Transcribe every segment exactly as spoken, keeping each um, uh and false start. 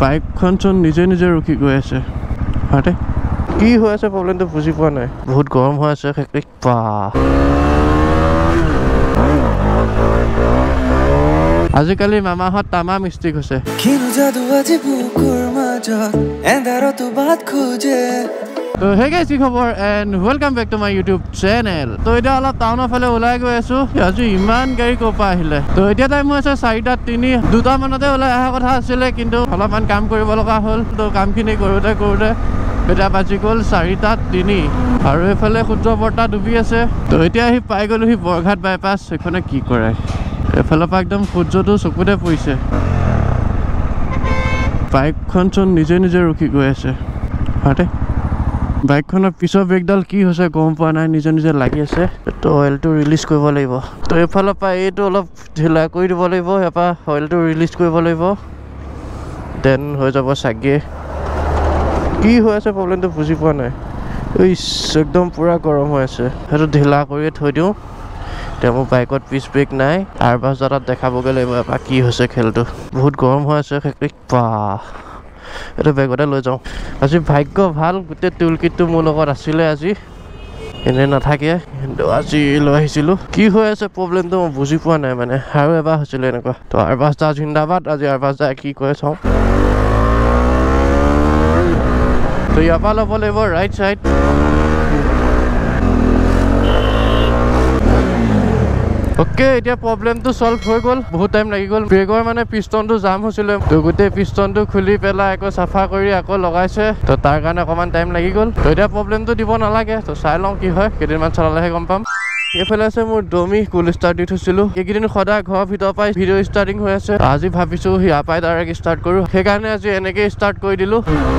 বাইকখন চোন নিজে নিজে ৰখি গৈ আছে হয়তে কি হৈ আছে প্ৰব্লেমটো বুজি পোৱা নাই বহুত গৰম হৈ আছে খেকৰিক পা আজিকালি মামাহঁত তামা মিষ্টিক হৈছে কিনো যাদু আজি বুকুৰ মাজত এন্ধাৰতো বাট খোজে তো হে গাইস কি খবৰ and welcome back to my YouTube channel তো এটা অলপ টাউনৰ ফালে ওলাই গৈ আছো আজি ইমান গাড়ী কোপা আহিলে তো এতিয়া টাইম হৈছে চাৰিটা তিনি দুটা মানতে ওলাই অহা কথা আছিল কিন্তু অলপমান কাম কৰিব লগা হ'ল তো কামখিনি কৰোতে কৰোতে এটা বাজি গ'ল চাৰিটা তিনি আৰু এফালে সূৰ্য বৰ্তা ডুবি আছে তো এতিয়া আহি পাই গ'লোহি বৰঘাট বাইপাছ এখনে কি কৰে এফালৰ পৰা একদম সূৰ্যটো চকুতে পৰিছে বাইকখন চোন নিজে নিজে ৰখি গৈ আছে হয়তে বাইকখনৰ পিছৰ ব্ৰেকডাল কি হৈছে গম পোৱা নাই নিজে নিজে লাগি আছে তো অইলটো ৰিলিজ কৰিব লাগিব তো এফালৰ পৰা এইটো অলপ ঢিলা কৰি দিব লাগিব এপা অইলটো ৰিলিজ কৰিব লাগিব দেন হৈ যাব চাগে কি হৈ আছে প্ৰব্লেমটো বুজি পোৱা নাই ইস একদম পুৰা গৰম হৈ আছে সেইটো ঢিলা কৰি থৈ দিওঁ এতিয়া মোৰ বাইকত পিছ ব্ৰেক নাই আৰু বাছ তাত দেখাবগৈ লাগিব এপা কি হৈছে খেলটো বহুত গৰম হৈ আছে খেকৰিক পা এইটো বেগতে লৈ যাওঁ আজি ভাগ্য ভাল গোটেই টুল কিটটো মোৰ লগত আছিলে আজি এনে নাথাকে কিন্তু আজি লৈ আহিছিলোঁ কি হৈ আছে প্ৰব্লেমটো মই বুজি পোৱা নাই মানে আৰু এবাৰ হৈছিলে এনেকুৱা তো আৰবাছ দা জিন্দাবাদ আজি আৰবাছ দা কি কয় চাওঁ তো ইয়াৰ পৰা ল'ব লাগিব ৰাইট চাইড ওকে এতিয়া প্ৰব্লেমটো সলভ হৈ গ'ল বহুত টাইম লাগি গ'ল ব্ৰেকৰ মানে পিষ্টনটো জাম হৈছিলে তো গোটেই পিষ্টনটো খুলি পেলাই আকৌ চাফা কৰি আকৌ লগাইছে তো তাৰ কাৰণে অকণমান টাইম লাগি গ'ল তো এতিয়া প্ৰব্লেমটো দিব নালাগে তো চাই লওঁ কি হয় কেইদিনমান চলালেহে গম পাম এইফালে আছে মোৰ ডমি কুল ষ্টাৰ্ট দি থৈছিলোঁ এইকেইদিন সদায় ঘৰৰ ভিতৰৰ পৰাই ভিডিঅ' ষ্টাৰ্টিং হৈ আছে আজি ভাবিছোঁ ইয়াৰ পৰাই ডাইৰেক্ট ষ্টাৰ্ট কৰোঁ সেইকাৰণে আজি এনেকৈ ষ্টাৰ্ট কৰি দিলোঁ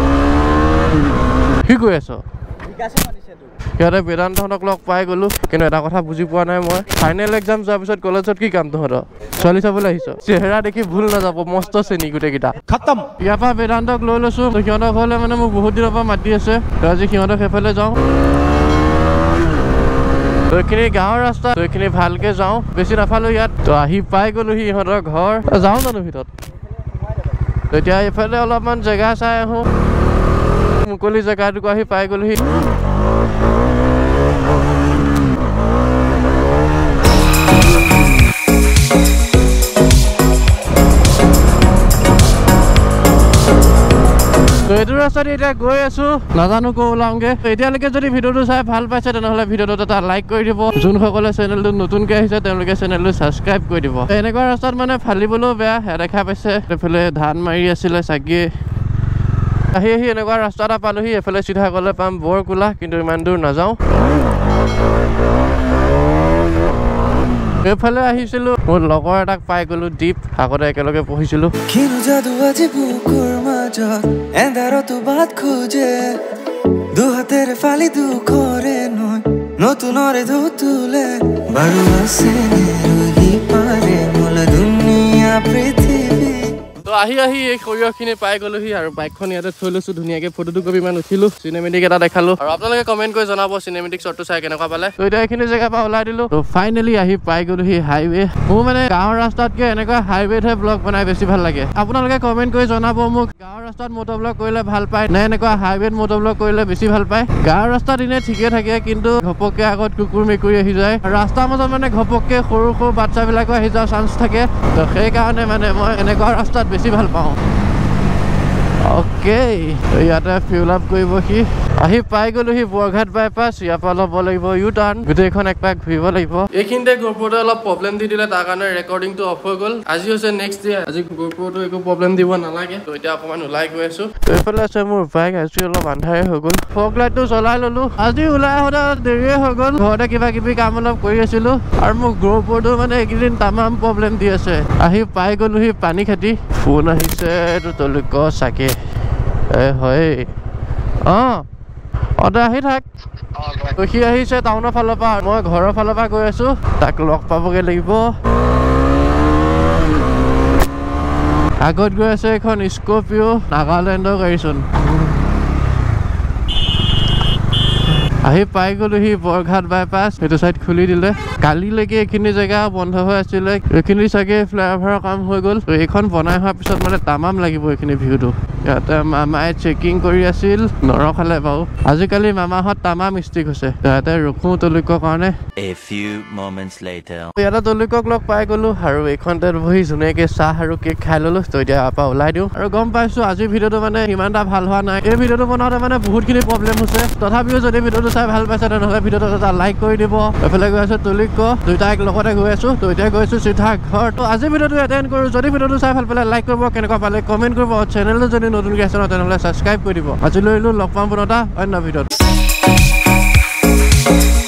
কি কৈ আছ সিহঁতে বেদান্তহঁতক লগ পাই গ'লো কিন্তু এটা কথা বুজি পোৱা নাই মই ফাইনেল এক্সাম যোৱাৰ পিছত কলেজত কি কাম তহঁতৰ ছোৱালী চাবলৈ আহিছ চেহেৰা দেখি ভুল নাযাব মস্ত শ্ৰেণী গোটেইকেইটা খতম ইয়াৰ পৰা বেদান্তক লৈ লৈছোঁ সিহঁতৰ ঘৰলৈ মানে মোক বহুত দিনৰ পৰা মাতি আছে তো আজি সিহঁতক সেইফালে যাওঁ তো এইখিনি গাঁৱৰ ৰাস্তা তো এইখিনি ভালকৈ যাওঁ বেছি নাফালোঁ ইয়াত তো আহি পাই গ'লোহি ইহঁতৰ ঘৰ যাওঁ জানো ভিতৰত তো এতিয়া এইফালে অলপমান জেগা চাই আহোঁ মুকলি জেগাটুকু আহি পাই গ'লোহি তো এইটো ৰাস্তাত এতিয়া গৈ আছো নাজানো ক'ৰ ওলাওঁগে এতিয়ালৈকে যদি ভিডিঅ'টো চাই ভাল পাইছে তেনেহ'লে ভিডিঅ'টোত এটা লাইক কৰি দিব যোনসকলে চেনেলটো নতুনকৈ আহিছে তেওঁলোকে চেনেলটো ছাবস্ক্ৰাইব কৰি দিব এনেকুৱা ৰাস্তাত মানে ফালিবলৈও বেয়া দেখা পাইছে এইফালে ধান মাৰি আছিলে চাগে আহি আহি এনেকুৱা ৰাস্তা এটা পালোহি এফালে চিধা গ'লে পাম বৰকোলা কিন্তু ইমান দূৰ নাযাওঁ এইফালে আহিছিলোঁ মোৰ লগৰ এটাক পাই গ'লো দীপ আগতে একেলগে পঢ়িছিলোঁ কিনো যাদু আজি বুকুৰ মাজত এন্ধাৰতো বাট খোজে দুহাতেৰে ফালি দুখৰে নৈ নতুনৰে ঢৌ তুলে বাৰু আছে ৰহি পাৰে মল দুনিয়া পৃথিৱী তো আহি আহি এই সৰিয়হখিনি পাই গ'লোহি আৰু বাইকখন ইয়াতে থৈ লৈছোঁ ধুনীয়াকৈ ফটো দুকপিমান উঠিলোঁ চিনেমেটিক এটা দেখালোঁ আৰু আপোনালোকে কমেণ্ট কৰি জনাব চিনেমেটিক শ্বটটো চাই কেনেকুৱা পালে তো এতিয়া এইখিনি জেগাৰ পৰা ওলাই দিলোঁ তো ফাইনেলি আহি পাই গ'লোহি হাইৱে মোৰ মানে গাঁৱৰ ৰাস্তাতকৈ এনেকুৱা হাইৱেতহে ব্লগ বনাই বেছি ভাল লাগে আপোনালোকে কমেণ্ট কৰি জনাব মোক গাঁৱৰ ৰাস্তাত মটৰ ব্লগ কৰিলে ভাল পায় নে এনেকুৱা হাইৱেত মটৰ ব্লগ কৰিলে বেছি ভাল পায় গাঁৱৰ ৰাস্তাত এনেই ঠিকে থাকে কিন্তু ঘপককৈ আগত কুকুৰ মেকুৰী আহি যায় ৰাস্তাৰ মাজত মানে ঘপককৈ সৰু সৰু বাচ্চাবিলাকো আহি যোৱাৰ চান্স থাকে তো সেইকাৰণে মানে মই এনেকুৱা ৰাস্তাত বেছি ভাল পাওঁ অ'কে ইয়াতে ফিউল আপ কৰিব সি আহি পাই গ'লোহি বৰঘাট বাইপাছ ইয়াৰ পৰা ল'ব লাগিব ইউ টাৰ্ণ গোটেইখন এক পাক ঘূৰিব লাগিব এইখিনিতে গোপ্ৰ'টোৱে অলপ প্ৰব্লেম দি দিলে তাৰ কাৰণে ৰেকৰ্ডিংটো অফ হৈ গ'ল আজি হৈছে নেক্সট ডে আজি গোপ্ৰ'টো একো প্ৰব্লেম দিব নালাগে তো এতিয়া অকণমান ওলাই গৈ আছোঁ তো এইফালে আছে মোৰ বাইক আজি অলপ আন্ধাৰে হৈ গ'ল ফগ লাইটটো জ্বলাই ল'লোঁ আজি ওলাই আহোঁতে দেৰিয়ে হৈ গ'ল ঘৰতে কিবা কিবি কাম অলপ কৰি আছিলোঁ আৰু মোৰ গোপ্ৰ'টো মানে এইকেইদিন তামাম প্ৰব্লেম দি আছে আহি পাই গ'লোহি পানী খাটি ফোন আহিছে এইটো তলুক চাগে এ হয় অঁ অদা আহি থাক সি আহিছে টাউনৰ ফালৰ পৰা মই ঘৰৰ ফালৰ পৰা গৈ আছোঁ তাক লগ পাবগৈ লাগিব আগত গৈ আছে এখন স্কৰ্পিঅ' নাগালেণ্ডৰ গাড়ীচোন আহি পাই গ'লোহি বৰঘাট বাইপাছ সেইটো চাইড খুলি দিলে কালিলৈকে এইখিনি জেগা বন্ধ হৈ আছিলে এইখিনি চাগে ফ্লাইঅভাৰৰ কাম হৈ গ'ল এইখন বনাই হোৱাৰ পিছত মানে তামাম লাগিব এইখিনি ভিউটো ইয়াতে মামাই চেকিং কৰি আছিল নৰখালে বাৰু আজিকালি মামাহঁত তামা মিষ্টেক হৈছে ইয়াতে ৰখো তলিকৰ কাৰণে A few moments later ইয়াতে তলিকক লগ পাই গলো আৰু এইখনতে বহি ধুনীয়াকে চাহ আৰু কেক খাই ললো তো এতিয়া ইয়াৰ পৰা ওলাই দিওঁ আৰু গম পাইছো আজিৰ ভিডিঅ'টো মানে ইমান এটা ভাল হোৱা নাই এই ভিডিঅ'টো বনাওঁতে মানে বহুতখিনি প্ৰব্লেম হৈছে তথাপিও যদি ভিডিঅ'টো চাই ভাল পাইছে তেনেহ'লে ভিডিঅ'টো এটা লাইক কৰি দিব এফালে গৈ আছো তলিক দুইটা এক লগতে গৈ আছো তো এতিয়া গৈছো চিধা ঘৰ তো আজি ভিডিঅ'টো এটেণ্ড কৰো যদি ভিডিঅ'টো চাই ভাল পালে লাইক কৰিব কেনেকুৱা পালে কমেণ্ট কৰিব চেনেলটো যদি নতুনকৈ আছে ন তেনেহ'লে ছাবস্ক্ৰাইব কৰি দিব আজিলৈ লগ পাম পুনৰ এটা অন্য ভিডিঅ'ত